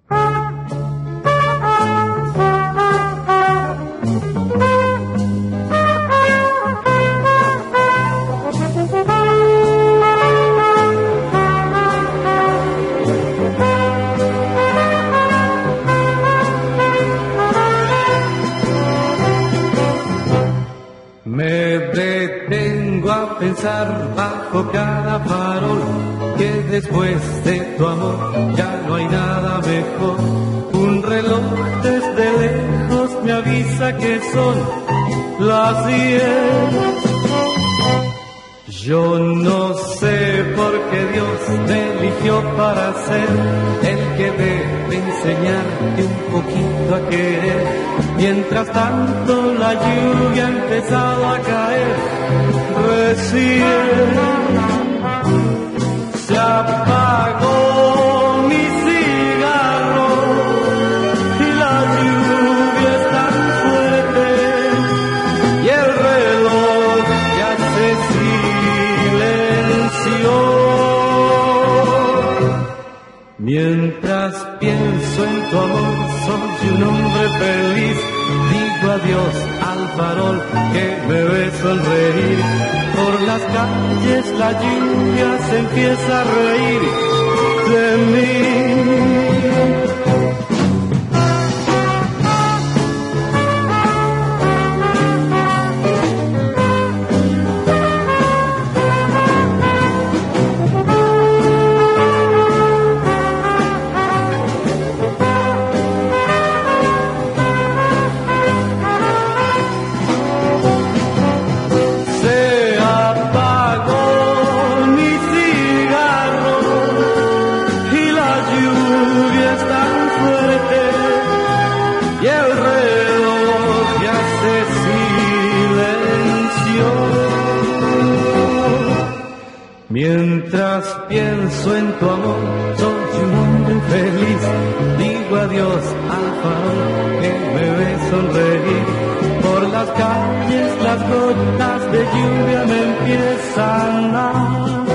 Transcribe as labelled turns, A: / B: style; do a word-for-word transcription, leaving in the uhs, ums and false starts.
A: Me detengo a pensar bajo cada farol que después de tu amor ya no hay nada mejor. Un reloj desde lejos me avisa que son las diez. Yo no sé por qué Dios me eligió para ser el que debe enseñarte un poquito a querer. Mientras tanto la lluvia ha empezado a caer. Recién se apagó mi cigarro y la lluvia es tan fuerte y el reloj ya se silenció. Mientras pienso en tu amor, soy un hombre feliz. Digo adiós al farol que me ve sonreír. Por las calles la lluvia se empieza a reír de mí. Y el reloj ya se silenció. Mientras pienso en tu amor, soy un hombre feliz. Digo adiós al farol que me ve sonreír. Por las calles las gotas de lluvia me empiezan a